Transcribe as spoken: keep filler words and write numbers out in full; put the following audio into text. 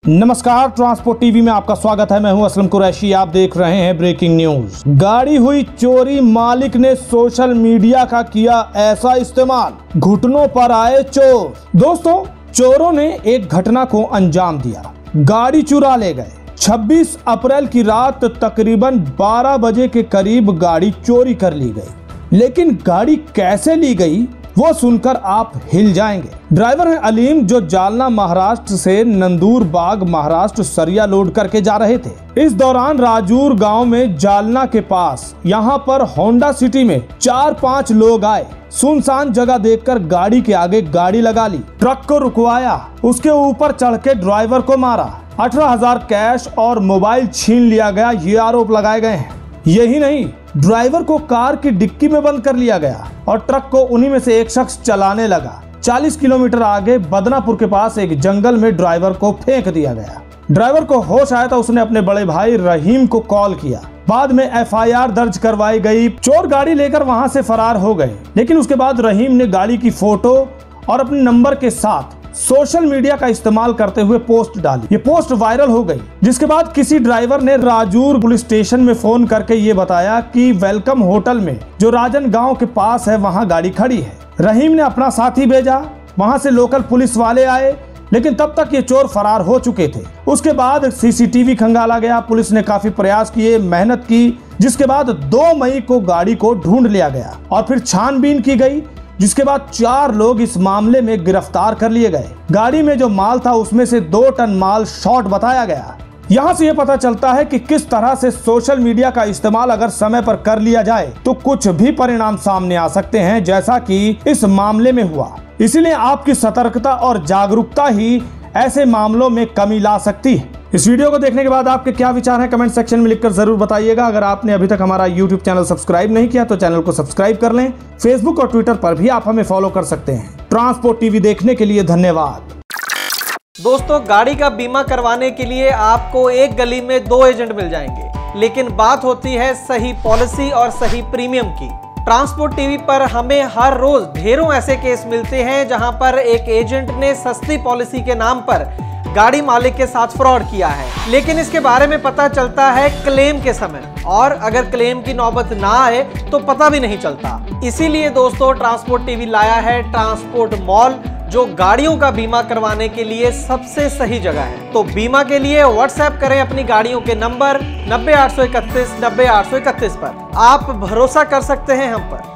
नमस्कार, transport TV में आपका स्वागत है। मैं हूं असलम कुरैशी। आप देख रहे हैं ब्रेकिंग न्यूज। गाड़ी हुई चोरी, मालिक ने सोशल मीडिया का किया ऐसा इस्तेमाल, घुटनों पर आए चोर। दोस्तों, चोरों ने एक घटना को अंजाम दिया, गाड़ी चुरा ले गए। छब्बीस अप्रैल की रात तकरीबन बारह बजे के करीब गाड़ी चोरी कर ली गई। लेकिन गाड़ी कैसे ली गई वो सुनकर आप हिल जाएंगे। ड्राइवर है अलीम, जो जालना महाराष्ट्र से नंदूर बाग महाराष्ट्र सरिया लोड करके जा रहे थे। इस दौरान राजूर गांव में जालना के पास यहाँ पर होंडा सिटी में चार पांच लोग आए। सुनसान जगह देखकर गाड़ी के आगे गाड़ी लगा ली, ट्रक को रुकवाया, उसके ऊपर चढ़ के ड्राइवर को मारा। अठारह हजार कैश और मोबाइल छीन लिया गया, ये आरोप लगाए गए हैं। यही नहीं, ड्राइवर को कार की डिक्की में बंद कर लिया गया और ट्रक को उन्हीं में से एक शख्स चलाने लगा। चालीस किलोमीटर आगे बदनापुर के पास एक जंगल में ड्राइवर को फेंक दिया गया। ड्राइवर को होश आया तो उसने अपने बड़े भाई रहीम को कॉल किया। बाद में एफ आई आर दर्ज करवाई गई। चोर गाड़ी लेकर वहां से फरार हो गए। लेकिन उसके बाद रहीम ने गाड़ी की फोटो और अपने नंबर के साथ सोशल मीडिया का इस्तेमाल करते हुए पोस्ट डाली। ये पोस्ट वायरल हो गई, जिसके बाद किसी ड्राइवर ने राजूर पुलिस स्टेशन में फोन करके ये बताया कि वेलकम होटल में जो राजन गांव के पास है वहां गाड़ी खड़ी है। रहीम ने अपना साथी भेजा, वहां से लोकल पुलिस वाले आए, लेकिन तब तक ये चोर फरार हो चुके थे। उसके बाद सी सी टी वी खंगाला गया। पुलिस ने काफी प्रयास किए, मेहनत की, जिसके बाद दो मई को गाड़ी को ढूंढ लिया गया और फिर छानबीन की गई, जिसके बाद चार लोग इस मामले में गिरफ्तार कर लिए गए। गाड़ी में जो माल था उसमें से दो टन माल शॉर्ट बताया गया। यहाँ से ये पता चलता है कि किस तरह से सोशल मीडिया का इस्तेमाल अगर समय पर कर लिया जाए तो कुछ भी परिणाम सामने आ सकते हैं, जैसा कि इस मामले में हुआ। इसलिए आपकी सतर्कता और जागरूकता ही ऐसे मामलों में कमी ला सकती है। इस वीडियो को देखने के बाद आपके क्या विचार हैं, कमेंट सेक्शन में लिखकर जरूर बताइएगा। अगर आपने अभी तक हमारा यूट्यूब चैनल सब्सक्राइब नहीं किया तो चैनल को सब्सक्राइब कर लें। फेसबुक और ट्विटर पर भी आप हमें फॉलो कर सकते हैं। ट्रांसपोर्ट टीवी देखने के लिए धन्यवाद। दोस्तों, गाड़ी का बीमा करवाने के लिए आपको एक गली में दो एजेंट मिल जाएंगे, लेकिन बात होती है सही पॉलिसी और सही प्रीमियम की। ट्रांसपोर्ट टीवी पर हमें हर रोज ढेरों ऐसे केस मिलते हैं जहां पर एक एजेंट ने सस्ती पॉलिसी के नाम पर गाड़ी मालिक के साथ फ्रॉड किया है, लेकिन इसके बारे में पता चलता है क्लेम के समय, और अगर क्लेम की नौबत ना आए तो पता भी नहीं चलता। इसीलिए दोस्तों, ट्रांसपोर्ट टीवी लाया है ट्रांसपोर्ट मॉल, जो गाड़ियों का बीमा करवाने के लिए सबसे सही जगह है। तो बीमा के लिए व्हाट्सएप करें अपनी गाड़ियों के नंबर नब्बे आठ सौ इकतीस नब्बे आठ सौ इकतीस पर। आप भरोसा कर सकते हैं हम पर।